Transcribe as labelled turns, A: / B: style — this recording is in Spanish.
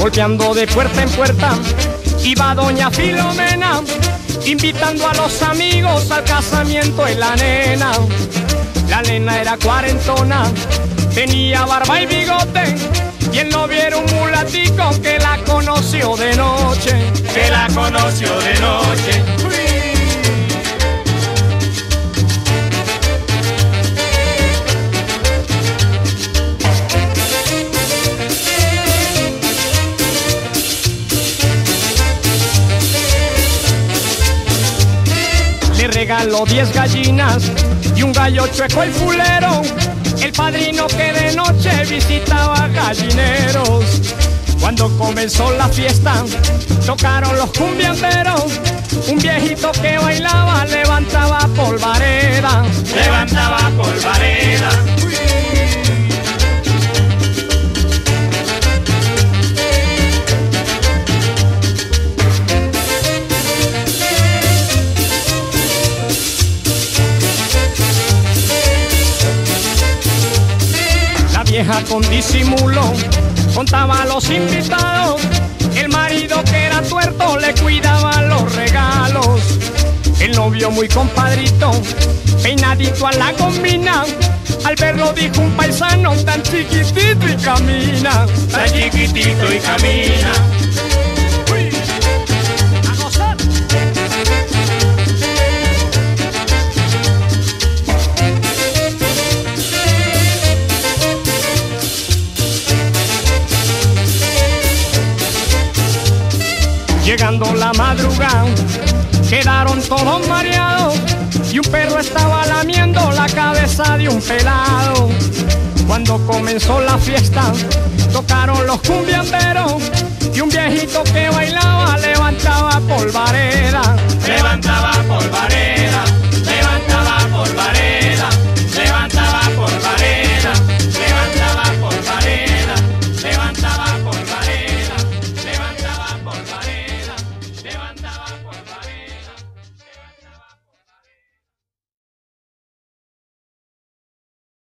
A: golpeando de puerta en puerta, iba doña Filomena, invitando a los amigos al casamiento de la nena. La nena era cuarentona, tenía barba y bigote, y el novio era un mulatico que la conoció de noche.
B: Que la conoció de noche.
A: Le regaló 10 gallinas y un gallo chueco el fulero, el padrino que de noche visitaba gallineros. Cuando comenzó la fiesta, tocaron los cumbiamberos, un viejito que bailaba levantaba polvareda.
B: Levantaba polvareda.
A: Vieja con disimulo contaba a los invitados, el marido que era tuerto le cuidaba los regalos. El novio muy compadrito, peinadito a la combina, al verlo dijo un paisano: tan chiquitito y camina.
B: Tan chiquitito y camina.
A: A gozar. Llegando la madrugada, quedaron todos mareados y un perro estaba lamiendo la cabeza de un pelado. Cuando comenzó la fiesta, tocaron los cumbiamberos y un viejito que bailaba levantaba